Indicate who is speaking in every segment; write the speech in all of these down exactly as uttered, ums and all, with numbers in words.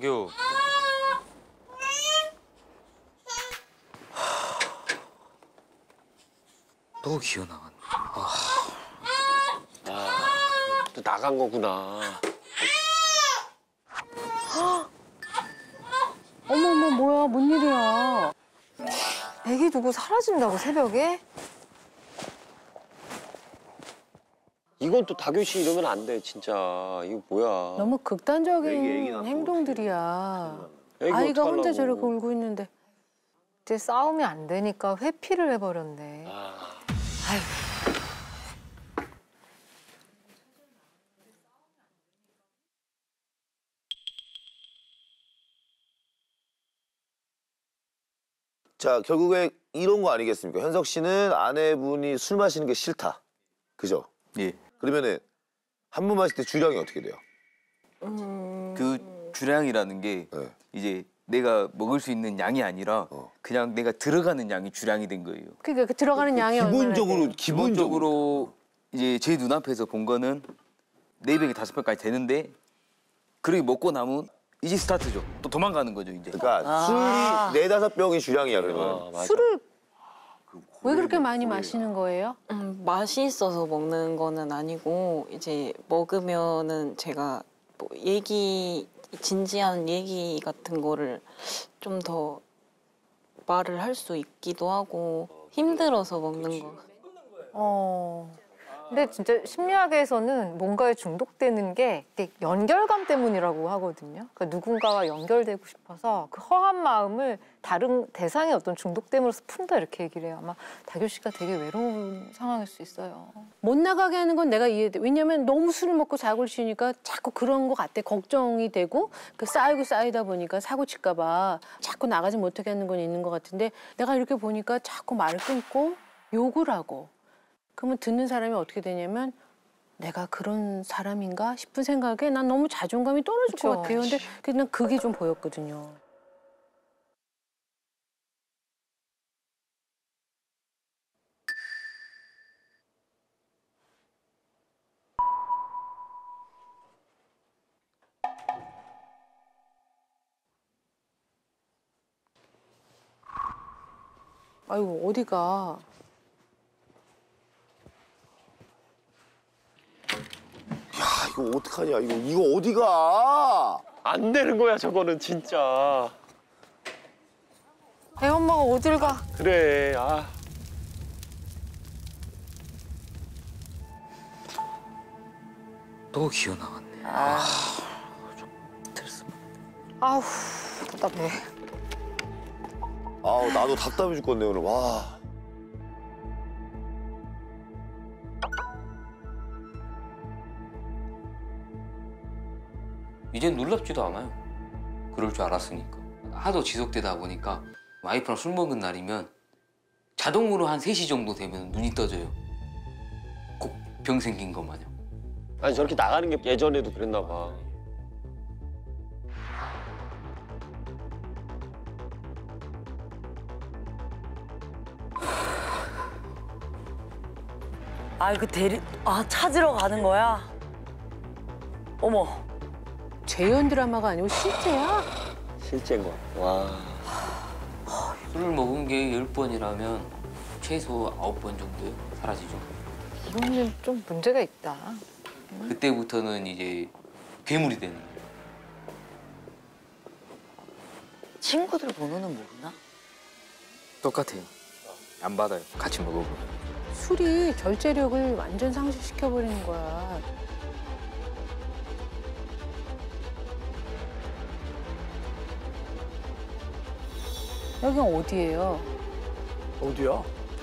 Speaker 1: 다교. 또 기어 나갔네. 아,
Speaker 2: 아, 또 나간 거구나.
Speaker 3: 어머머, 뭐야, 뭔 일이야. 애기 두고 사라진다고, 새벽에?
Speaker 2: 이건 또 다교 씨 이러면 안 돼, 진짜. 이거 뭐야.
Speaker 3: 너무 극단적인
Speaker 4: 애기, 애기
Speaker 3: 행동들이야.
Speaker 2: 애기
Speaker 3: 아이가
Speaker 2: 어떡하려고.
Speaker 3: 혼자 저렇게 울고 있는데. 이제 싸움이 안 되니까 회피를 해버렸네.
Speaker 2: 아.
Speaker 3: 아휴.
Speaker 4: 자, 결국에 이런 거 아니겠습니까? 현석 씨는 아내분이 술 마시는 게 싫다. 그죠?
Speaker 5: 예.
Speaker 4: 그러면은 한 번 마실 때 주량이 어떻게 돼요?
Speaker 3: 음...
Speaker 5: 그 주량이라는 게
Speaker 4: 네.
Speaker 5: 이제 내가 먹을 수 있는 양이 아니라
Speaker 4: 어.
Speaker 5: 그냥 내가 들어가는 양이 주량이 된 거예요.
Speaker 3: 그러니까 그 들어가는 양이
Speaker 4: 기본적으로
Speaker 3: 얼마나 돼?
Speaker 5: 기본적으로 이제 제 눈앞에서 본 거는 네 병이 다섯 병까지 되는데 그렇게 먹고 남은 이제 스타트죠. 또 도망가는 거죠 이제.
Speaker 4: 그러니까
Speaker 3: 아.
Speaker 4: 술이 네다섯 병이 주량이야 그러면.
Speaker 2: 아, 맞아.
Speaker 3: 술을 왜 그렇게 많이 마시는 거예요?
Speaker 6: 음, 맛이 있어서 먹는 거는 아니고 이제 먹으면은 제가 뭐 얘기 진지한 얘기 같은 거를 좀 더 말을 할 수 있기도 하고 힘들어서 먹는 거.
Speaker 3: 어. 근데 진짜 심리학에서는 뭔가에 중독되는 게 연결감 때문이라고 하거든요. 그러니까 누군가와 연결되고 싶어서 그 허한 마음을 다른 대상의 어떤 중독됨으로써 푼다 이렇게 얘기를 해요. 아마 다교 씨가 되게 외로운 상황일 수 있어요. 못 나가게 하는 건 내가 이해돼. 왜냐면 너무 술을 먹고 자고 쉬니까 자꾸 그런 것 같아. 걱정이 되고 그 쌓이고 쌓이다 보니까 사고 칠까 봐 자꾸 나가지 못하게 하는 건 있는 것 같은데 내가 이렇게 보니까 자꾸 말을 끊고 욕을 하고 그러면 듣는 사람이 어떻게 되냐면 내가 그런 사람인가 싶은 생각에 난 너무 자존감이 떨어질
Speaker 6: 그쵸.
Speaker 3: 것 같아요. 근데 그냥 그게 좀 보였거든요. 아이고 어디가?
Speaker 4: 야 이거 어떡하냐 이거 이거 어디가?
Speaker 2: 안 되는 거야, 저거는 진짜.
Speaker 3: 애 엄마가 어딜 가?
Speaker 2: 그래, 아.
Speaker 1: 또 기어 나갔네.
Speaker 3: 아.
Speaker 1: 스트레스.
Speaker 3: 아우 답답해.
Speaker 4: 아우 나도 답답해 죽겠네 오늘. 와.
Speaker 1: 이젠 놀랍지도 않아요. 그럴 줄 알았으니까. 하도 지속되다 보니까 와이프랑 술 먹은 날이면 자동으로 한 세 시 정도 되면 눈이 떠져요. 꼭 병 생긴 것 마냥.
Speaker 2: 아니, 저렇게 나가는 게 예전에도 그랬나 봐.
Speaker 7: 아, 그 대리, 아, 찾으러 가는 거야? 어머.
Speaker 3: 재현 드라마가 아니고 실제야?
Speaker 2: 실제인 거. 와.
Speaker 1: 술을 먹은 게 열 번이라면 최소 아홉 번 정도 사라지죠.
Speaker 3: 이거는 좀 문제가 있다.
Speaker 1: 그때부터는 이제 괴물이 되는 거예요.
Speaker 7: 친구들 번호는 모르나?
Speaker 5: 똑같아요. 안 받아요. 같이 먹어보면.
Speaker 3: 술이 절제력을 완전 상실시켜버리는 거야. 여긴 어디예요?
Speaker 4: 어디야?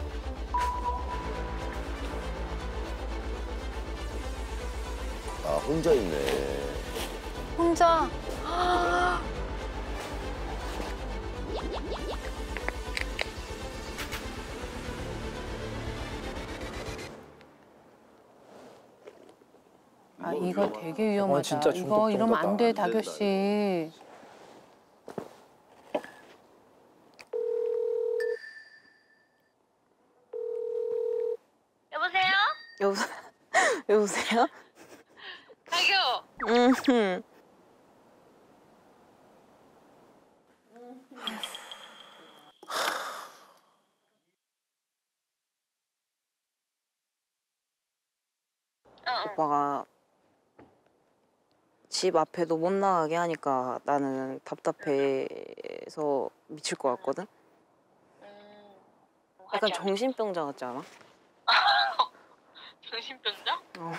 Speaker 4: 아 혼자 있네.
Speaker 3: 혼자? 아 이거 되게 위험하다.
Speaker 4: 어, 진짜
Speaker 3: 이거 이러면 안 돼,
Speaker 4: 안
Speaker 3: 다교
Speaker 4: 된다,
Speaker 3: 씨.
Speaker 6: 여보세요? 여보세요? 여보세요?
Speaker 8: 다교,
Speaker 6: 음. 오빠가 집 앞에도 못 나가게 하니까 나는 답답해서 미칠 것 같거든? 약간 정신병자 같지 않아?
Speaker 8: 정신병자?
Speaker 6: 어.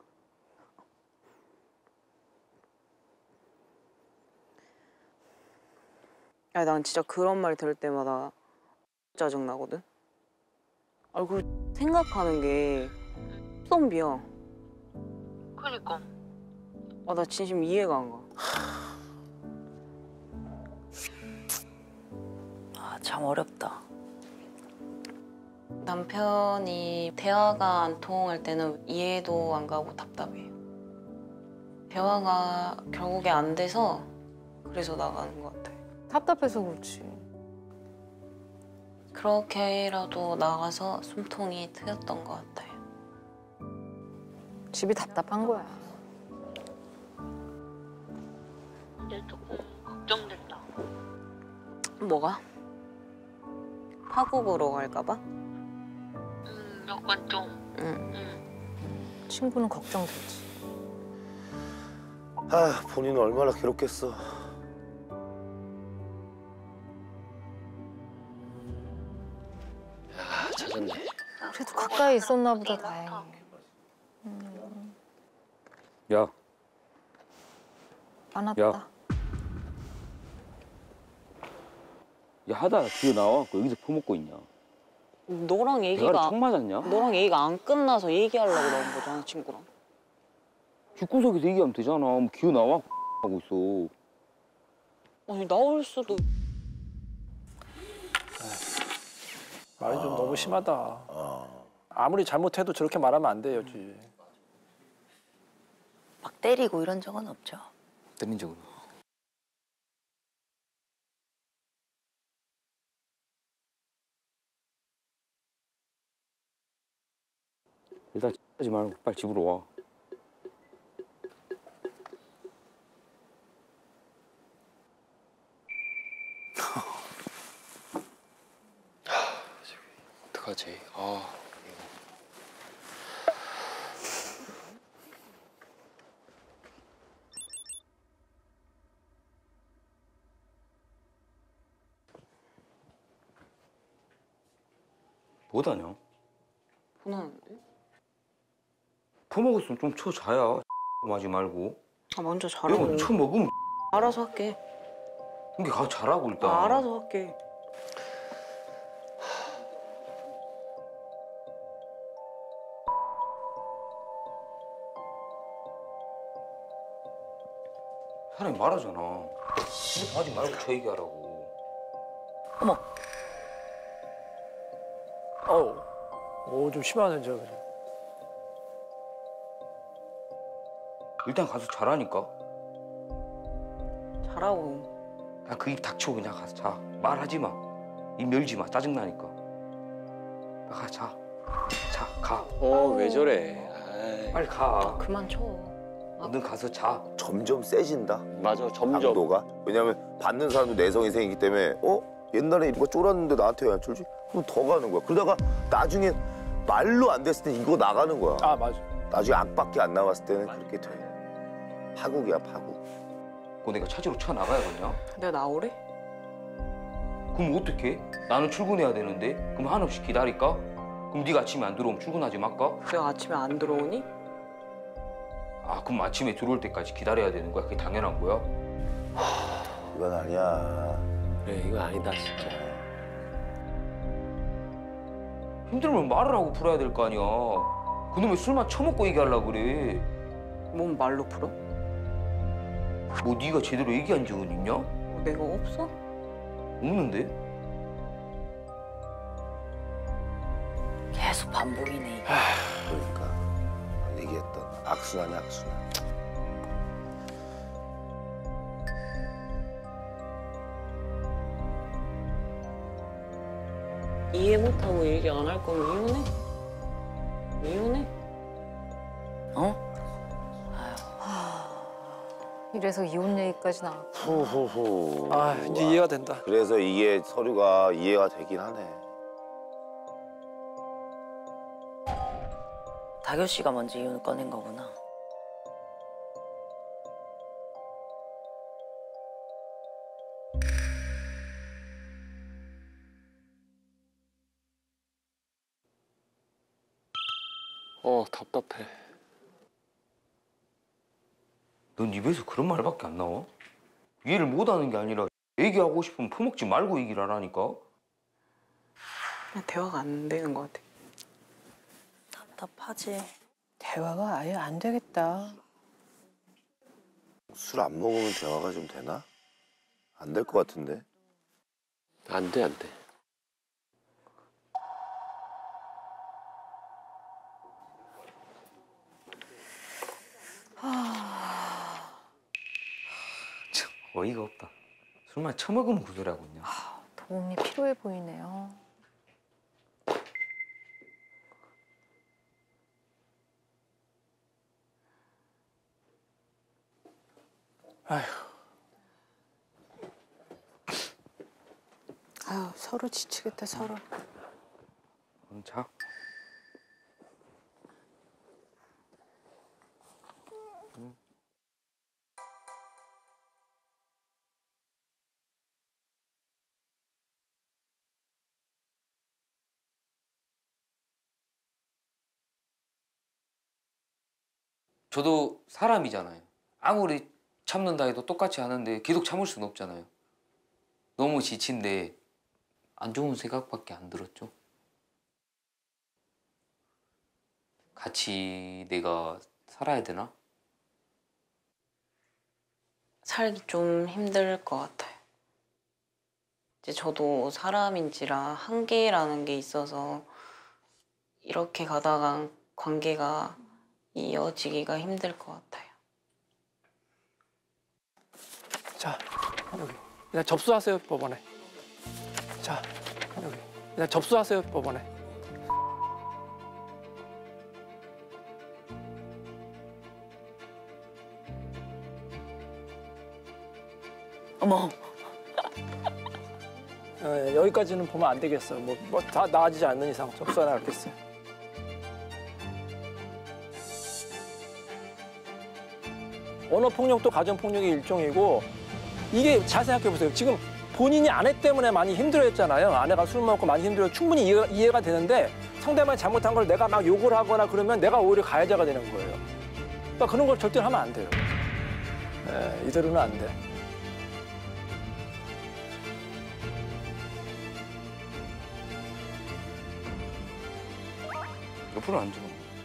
Speaker 6: 야, 난 진짜 그런 말 들을 때마다 짜증나거든? 아, 그 생각하는 게 썸비야.
Speaker 8: 그니까.
Speaker 6: 아, 나 진심 이해가 안 가.
Speaker 7: 아, 참 어렵다.
Speaker 6: 남편이 대화가 안 통할 때는 이해도 안 가고 답답해요. 대화가 결국에 안 돼서 그래서 나가는 것 같아요.
Speaker 3: 답답해서 그렇지.
Speaker 6: 그렇게라도 나가서 숨통이 트였던 것 같아요.
Speaker 3: 집이 답답한 거야.
Speaker 8: 근데 조금 걱정된다.
Speaker 6: 뭐가? 파국으로 갈까 봐?
Speaker 8: 음, 약간 좀.
Speaker 6: 응.
Speaker 8: 음.
Speaker 3: 친구는 걱정되지.
Speaker 4: 아, 본인은 얼마나 괴롭겠어.
Speaker 2: 아, 찾았네.
Speaker 3: 그래도 가까이 있었나 보다 다행히.
Speaker 5: 야,
Speaker 3: 많았다.
Speaker 5: 야. 야 하다가 뒤에 나와갖고 여기서 퍼먹고 있냐?
Speaker 6: 너랑
Speaker 5: 대가리
Speaker 6: 얘기가
Speaker 5: 총 맞았냐?
Speaker 6: 너랑 얘기가 안 끝나서 얘기하려고 나온 거잖아, 친구랑.
Speaker 5: 집구석에서 얘기하면 되잖아. 뭐 기어 나와 하고 있어.
Speaker 6: 아니, 나올 수도.
Speaker 9: 말이 좀 너무 심하다. 아무리 잘못해도 저렇게 말하면 안 돼요, 지.
Speaker 7: 막 때리고 이런 적은 없죠.
Speaker 5: 때린 적은. 일단 하지 말고 빨리 집으로 와.
Speaker 2: 어떡하지? 아,
Speaker 5: 뭐다냐?
Speaker 6: 분하는데?
Speaker 5: 퍼먹었으면 좀 쳐자야. 하지 말고.
Speaker 6: 아, 먼저 자라고.
Speaker 5: 이거 쳐먹으면
Speaker 6: 알아서 할게.
Speaker 5: 이게 가서 자라고 일단.
Speaker 6: 아, 알아서 할게.
Speaker 5: 사람이 말하잖아. 이렇게 하지 말고 저 얘기하라고.
Speaker 7: 어머,
Speaker 9: 어우, 오, 좀 심하네, 저.
Speaker 5: 일단 가서 자라니까.
Speaker 6: 자라고.
Speaker 5: 야, 그 입 닥치고 그냥 가서 자. 말하지 마. 입 열지 마. 짜증나니까. 가, 자. 자, 가.
Speaker 2: 어, 왜 저래? 아이.
Speaker 5: 빨리 가.
Speaker 6: 그만 쳐.
Speaker 5: 너는 가서 자.
Speaker 4: 점점 세진다.
Speaker 2: 맞아, 점점.
Speaker 4: 강도가. 왜냐면 받는 사람도 내성이 생기기 때문에 어? 옛날에 이거 쫄았는데 나한테 왜 안 쫄지? 그럼 더 가는 거야. 그러다가 나중에 말로 안 됐을 때 이거 나가는 거야.
Speaker 9: 아, 맞아.
Speaker 4: 나중에 악밖에 안 나왔을 때는 그렇게 돼. 파국이야, 파국.
Speaker 5: 그거 내가 찾으러 쳐나가야겠냐?
Speaker 6: 내가 나오래?
Speaker 5: 그럼 어떡해? 나는 출근해야 되는데? 그럼 한없이 기다릴까? 그럼 네가 아침에 안 들어오면 출근하지 말까?
Speaker 6: 내가 아침에 안 들어오니?
Speaker 5: 아, 그럼 아침에 들어올 때까지 기다려야 되는 거야? 그게 당연한 거야?
Speaker 4: 이건 아니야.
Speaker 2: 그래, 이거 아니다, 진짜.
Speaker 5: 힘들면 말을 하고 풀어야 될 거 아니야. 그놈의 술만 처먹고 얘기하려고 그래.
Speaker 6: 뭔 말로 풀어?
Speaker 5: 뭐 네가 제대로 얘기한 적은 있냐?
Speaker 6: 어, 내가 없어?
Speaker 5: 없는데?
Speaker 7: 계속 반복이네.
Speaker 4: 그러니까 얘기했던 악순환이 악순환.
Speaker 6: 이해 못하고 얘기 안 할 거면 이혼해. 이혼해.
Speaker 7: 어?
Speaker 3: 이래서 이혼 얘기까지 나왔고.
Speaker 4: 후후후.
Speaker 9: 아, 이제 이해가 된다.
Speaker 4: 그래서 이게 서류가 이해가 되긴 하네.
Speaker 7: 다교 씨가 먼저 이혼을 꺼낸 거구나.
Speaker 2: 어 답답해.
Speaker 1: 넌 입에서 그런 말밖에 안 나와? 이해를 못하는 게 아니라 얘기하고 싶으면 퍼먹지 말고 얘기를 하라니까.
Speaker 6: 그냥 대화가 안 되는 것 같아.
Speaker 7: 답답하지.
Speaker 10: 대화가 아예 안 되겠다.
Speaker 4: 술 안 먹으면 대화가 좀 되나? 안 될 것 같은데.
Speaker 2: 안 돼, 안 돼.
Speaker 1: 참 어이가 없다. 술만 처먹으면 그 소리 하고 있냐.
Speaker 3: 도움이 필요해 보이네요.
Speaker 9: 아휴.
Speaker 10: 아유, 서로 지치겠다, 서로.
Speaker 1: 응, 자. 저도 사람이잖아요. 아무리 참는다 해도 똑같이 하는데 계속 참을 수는 없잖아요. 너무 지친데 안 좋은 생각밖에 안 들었죠. 같이 내가 살아야 되나?
Speaker 6: 살기 좀 힘들 것 같아요. 이제 저도 사람인지라 한계라는 게 있어서 이렇게 가다가 관계가 이어지기가 힘들 것 같아요.
Speaker 9: 자, 여기. 그냥 접수하세요, 법원에. 자, 여기. 그냥 접수하세요, 법원에.
Speaker 7: 어머.
Speaker 9: 예, 여기까지는 보면 안 되겠어. 뭐, 뭐 다 나아지지 않는 이상 접수 안 하겠어요. 언어폭력도 가정폭력의 일종이고 이게 잘 생각해보세요. 지금 본인이 아내 때문에 많이 힘들어했잖아요. 아내가 술 먹고 많이 힘들어 충분히 이해가, 이해가 되는데 상대방이 잘못한 걸 내가 막 욕을 하거나 그러면 내가 오히려 가해자가 되는 거예요. 그러니까 그런 걸 절대 하면 안 돼요. 예, 이대로는 안 돼.
Speaker 1: 옆으로 앉아.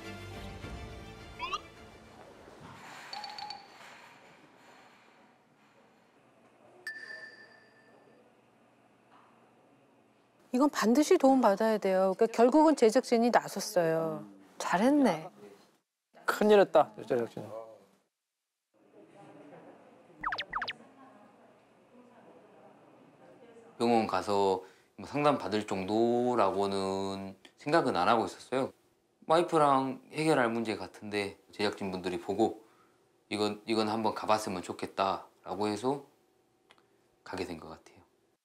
Speaker 10: 이건 반드시 도움받아야 돼요. 그러니까 결국은 제작진이 나섰어요.
Speaker 3: 잘했네.
Speaker 9: 큰일 했다, 제작진.
Speaker 1: 병원 가서 뭐 상담 받을 정도라고는 생각은 안 하고 있었어요. 와이프랑 해결할 문제 같은데 제작진 분들이 보고 이건 이건 한번 가봤으면 좋겠다라고 해서 가게 된 것 같아요.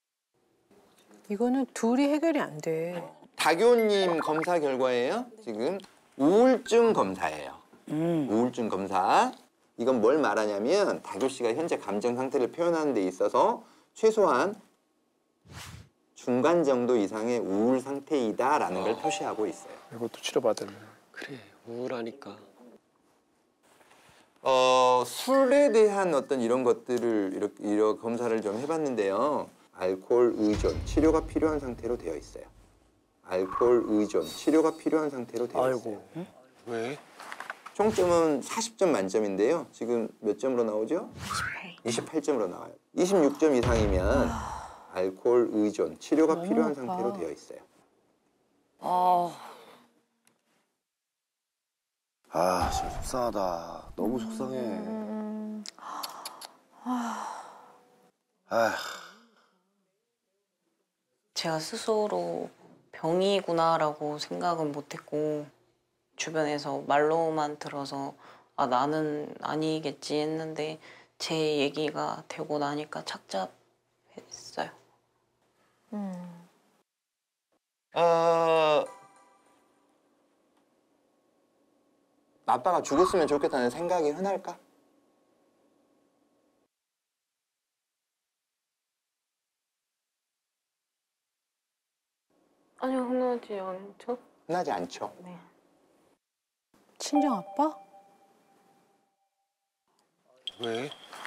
Speaker 10: 이거는 둘이 해결이 안 돼.
Speaker 11: 다교님 검사 결과예요. 지금 우울증 검사예요.
Speaker 7: 음.
Speaker 11: 우울증 검사. 이건 뭘 말하냐면 다교 씨가 현재 감정 상태를 표현하는 데 있어서 최소한 중간 정도 이상의 우울 상태이다라는 걸 표시하고 있어요.
Speaker 9: 이것도 치료받을래.
Speaker 2: 그래, 우울하니까.
Speaker 11: 어, 술에 대한 어떤 이런 것들을 이렇게, 이런 검사를 좀 해봤는데요. 알코올 의존, 치료가 필요한 상태로 되어 있어요. 알코올 의존, 치료가 필요한 상태로 되어
Speaker 9: 아이고.
Speaker 11: 있어요.
Speaker 9: 응?
Speaker 2: 왜?
Speaker 11: 총점은 사십 점 만점인데요. 지금 몇 점으로 나오죠? 이십팔 점으로 나와요. 이십육 점 이상이면 알코올 의존, 치료가
Speaker 10: 너무
Speaker 11: 필요한
Speaker 10: 높아.
Speaker 11: 상태로 되어 있어요.
Speaker 7: 아,
Speaker 4: 아, 진짜 속상하다. 너무 속상해.
Speaker 3: 음,
Speaker 4: 아,
Speaker 6: 제가 스스로 병이구나라고 생각은 못했고 주변에서 말로만 들어서 아 나는 아니겠지 했는데 제 얘기가 되고 나니까 착잡했어요.
Speaker 3: 음.
Speaker 11: 어, 아빠가 죽었으면 좋겠다는 생각이 흔할까?
Speaker 6: 아니요, 흔하지 않죠?
Speaker 11: 흔하지 않죠.
Speaker 6: 네.
Speaker 10: 친정 아빠?
Speaker 2: 왜?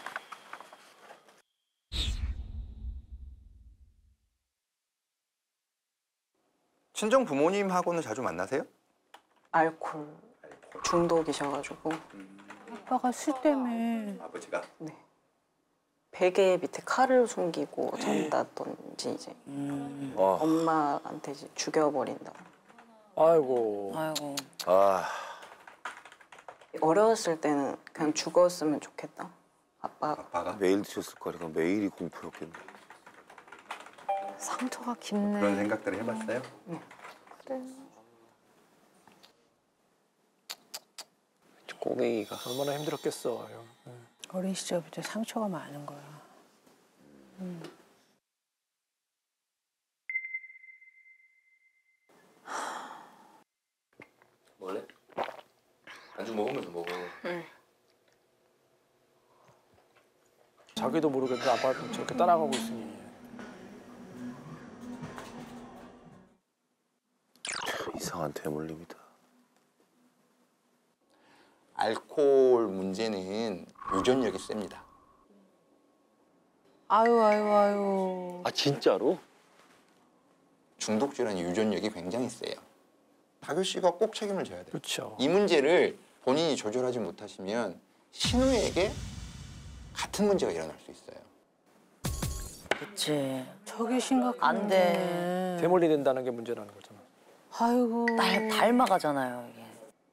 Speaker 11: 친정 부모님하고는 자주 만나세요?
Speaker 6: 알코올 중독이셔가지고
Speaker 10: 아빠가 술 때문에.
Speaker 11: 아버지가?
Speaker 6: 네. 베개 밑에 칼을 숨기고 잔다든지 이제
Speaker 4: 아,
Speaker 6: 엄마한테 이제 죽여버린다.
Speaker 9: 아이고.
Speaker 7: 아이고.
Speaker 4: 아,
Speaker 6: 어렸을 때는 그냥 죽었으면 좋겠다. 아빠가.
Speaker 11: 아빠가?
Speaker 4: 매일 드셨을 거니까 매일이 공포였겠네.
Speaker 3: 상처가 깊네.
Speaker 11: 그런 생각들을 해봤어요?
Speaker 3: 그래.
Speaker 2: 꼬맹이가.
Speaker 9: 얼마나 힘들었겠어.
Speaker 10: 어린 시절부터 상처가 많은 거야. 음.
Speaker 1: 원래 안주 먹으면서 먹어.
Speaker 9: 자기도 모르겠는데 아빠가 저렇게 따라가고 있으니.
Speaker 4: 이상한 대물림이다.
Speaker 11: 알코올 문제는 유전력이 셉니다.
Speaker 10: 아유 아유 아유.
Speaker 2: 아 진짜로?
Speaker 11: 중독 질환의 유전력이 굉장히 세요. 다교 씨가 꼭 책임을 져야 돼요.
Speaker 9: 그렇죠.
Speaker 11: 이 문제를 본인이 조절하지 못하시면 신우에게 같은 문제가 일어날 수 있어요.
Speaker 7: 그치.
Speaker 10: 저게 심각한
Speaker 7: 안 돼.
Speaker 9: 대물리 된다는 게 문제라는 거잖아.
Speaker 10: 아이고.
Speaker 7: 달, 닮아가잖아요, 이게.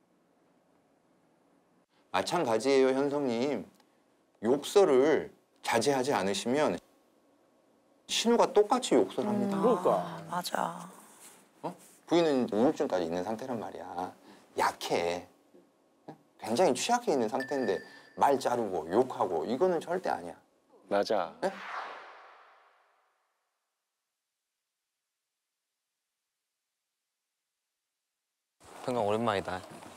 Speaker 11: 마찬가지예요, 현성님. 욕설을 자제하지 않으시면 신우가 똑같이 욕설합니다.
Speaker 9: 그러니까.
Speaker 7: 맞아.
Speaker 11: 어? 부인은 우울증까지 있는 상태란 말이야. 약해. 굉장히 취약해 있는 상태인데 말 자르고 욕하고 이거는 절대 아니야.
Speaker 2: 맞아.
Speaker 11: 네?
Speaker 1: 평강 오랜만이다.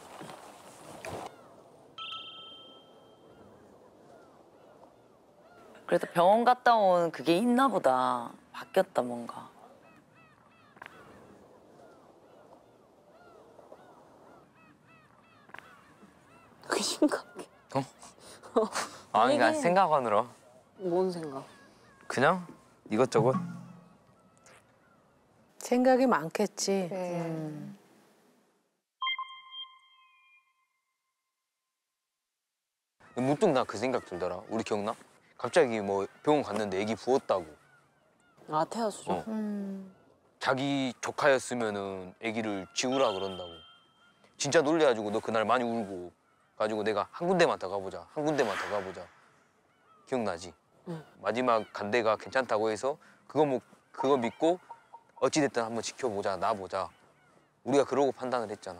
Speaker 7: 그래도 병원 갔다 온 그게 있나 보다. 바뀌었다, 뭔가.
Speaker 6: 그게 심각해.
Speaker 1: 아니 난 생각하느라
Speaker 6: 뭔 생각?
Speaker 1: 그냥 이것저것.
Speaker 10: 생각이 많겠지.
Speaker 3: 네.
Speaker 10: 음.
Speaker 1: 문득 나 그 생각 들더라. 우리 기억나? 갑자기 뭐 병원 갔는데 애기 부었다고.
Speaker 6: 아, 태아수죠?
Speaker 1: 어.
Speaker 10: 음.
Speaker 1: 자기 조카였으면은 애기를 지우라 그런다고. 진짜 놀래가지고 너 그날 많이 울고 가지고 내가 한 군데만 더 가보자. 한 군데만 더 가보자. 기억나지?
Speaker 6: 응.
Speaker 1: 마지막 간 데가 괜찮다고 해서 그거 뭐 그거 믿고 어찌됐든 한번 지켜보자. 놔보자. 우리가 그러고 판단을 했잖아.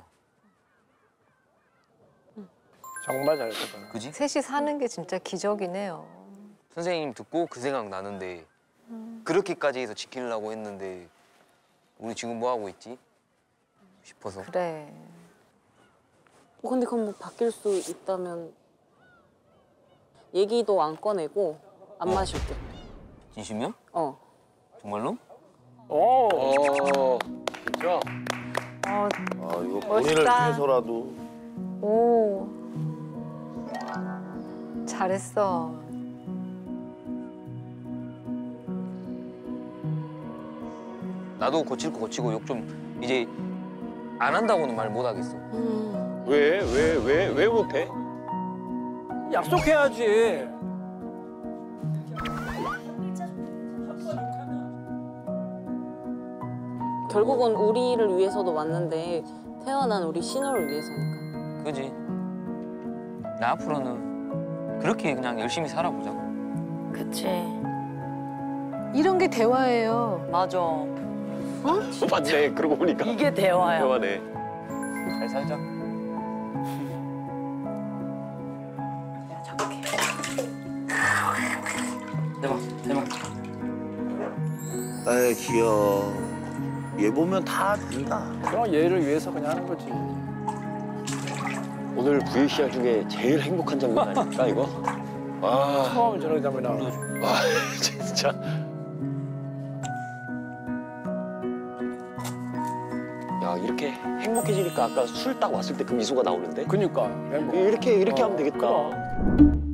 Speaker 9: 정말 잘했다.
Speaker 1: 그지?
Speaker 3: 셋이 사는 게 진짜 기적이네요.
Speaker 1: 선생님 듣고 그 생각 나는데 그렇게까지 해서 지키려고 했는데 우리 지금 뭐 하고 있지? 싶어서.
Speaker 3: 그래.
Speaker 6: 어, 근데 그럼 뭐 바뀔 수 있다면 얘기도 안 꺼내고 안 마실게.
Speaker 1: 진심이야?
Speaker 6: 어.
Speaker 1: 정말로?
Speaker 9: 오.
Speaker 2: 어, 진짜?
Speaker 3: 어,
Speaker 4: 아 이거 본인을
Speaker 3: 멋있다.
Speaker 4: 위해서라도.
Speaker 3: 오. 잘했어.
Speaker 1: 나도 고칠 거 고치고 욕 좀 이제 안 한다고는 말 못 하겠어.
Speaker 6: 음.
Speaker 2: 왜, 왜, 왜, 왜 못해?
Speaker 9: 약속해야지.
Speaker 6: 결국은 우리를 위해서도 왔는데 태어난 우리 신호를 위해서니까.
Speaker 1: 그지? 나 앞으로는 그렇게 그냥 열심히 살아보자고.
Speaker 7: 그치.
Speaker 10: 이런 게 대화예요.
Speaker 7: 맞아.
Speaker 2: 맞네. 그러고 보니까.
Speaker 7: 이게 대화야.
Speaker 2: 대화네.
Speaker 1: 잘 살자.
Speaker 7: 내가 착해.
Speaker 1: 대박, 대박.
Speaker 4: 아이 귀여워. 얘 보면 다 안다.
Speaker 9: 그럼 얘를 위해서 그냥 하는 거지.
Speaker 2: 오늘 브이씨알 중에 제일 행복한 장면 아닙니까 이거? 와,
Speaker 9: 처음 저런 장면 나오네.
Speaker 2: 와 진짜. 야 이렇게 행복해지니까 아까 술 딱 왔을 때 그 미소가 나오는데?
Speaker 9: 그니까. 행복.
Speaker 2: 이렇게 이렇게
Speaker 9: 어,
Speaker 2: 하면 되겠다.
Speaker 9: 그럼.